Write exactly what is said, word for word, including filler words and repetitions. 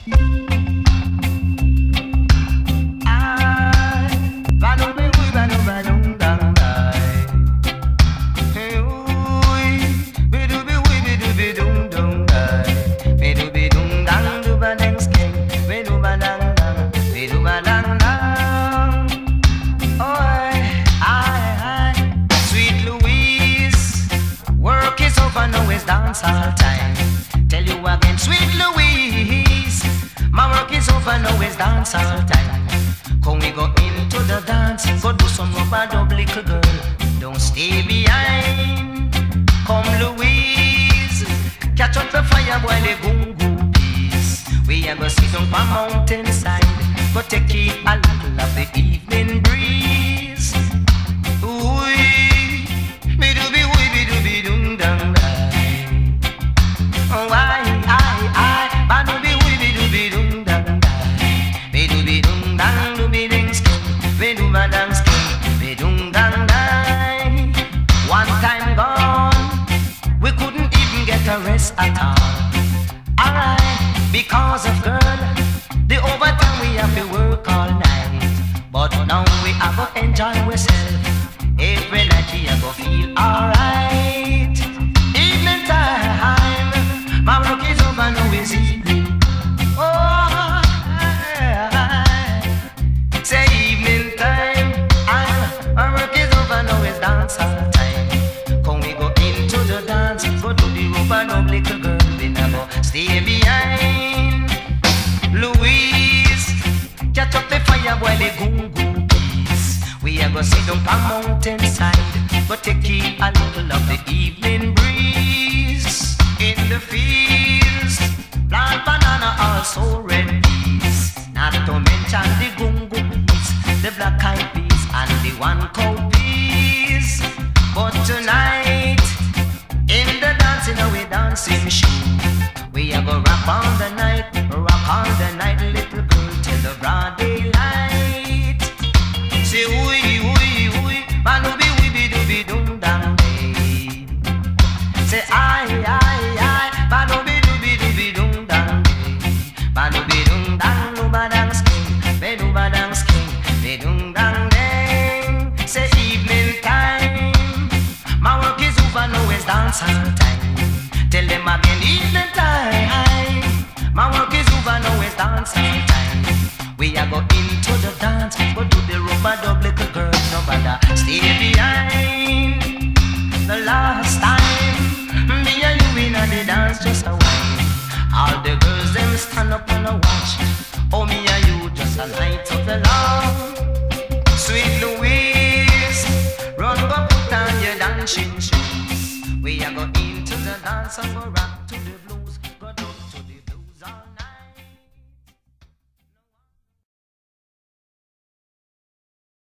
Dance all time. Tell you again, sweet Louise, my work is over now, it's dance all time. Come we go into the dance, go do some rubber dub, little girl. Don't stay behind. Come Louise, catch up the fire while the gungu peace. We are gonna sit on a mountainside, go take it a little of the evening breeze. Ooh, me do be wee, me do be dum dum. Oh, I, I, I, ba do be wee be do be dum dum dum, be do be dum dum do be ding skin, be do ba dang skin, be dum dum dum. One time gone, we couldn't even get a rest at all. Alright, because of girl, the overtime we have to work all night. But now we have to enjoy ourselves. Every night we have to feel alright. Evening time. My work is over, now it's evening. Oh, say evening time. I, my work is over, now it's dance all time. Come we go into the dance, go to the rubber dub, little girl, we never stay behind. Louise, catch up the fire while the gungu peace. We are gonna sit down on mountainside, go take it a little of the evening breeze. In the fields, plant banana, also red peas. Not to mention the gungu peas, the black eyed peas, and the one cow peas. But tonight, in the dancing, we dancing shoe. We are gonna rock on the night, rock on the night, little girl, till the broad daylight. Say ooey, ooey, ooey, manubi, weeby, dooby, doom, dang, day. Say aye, aye. Say evening time, my work is over, now it's dance all time. Tell them again, evening time, my work is over, now it's dance all time. We are go into the dance, go do the rubber dub, little girl, no bother stay behind. The last time, me and you in the dance just a while. All the girls them stand up and a watch. Oh, me and you just a light of the love. Sweet Louise, run go put on your dancing shoes. We are go into the dance and go rock to the blues.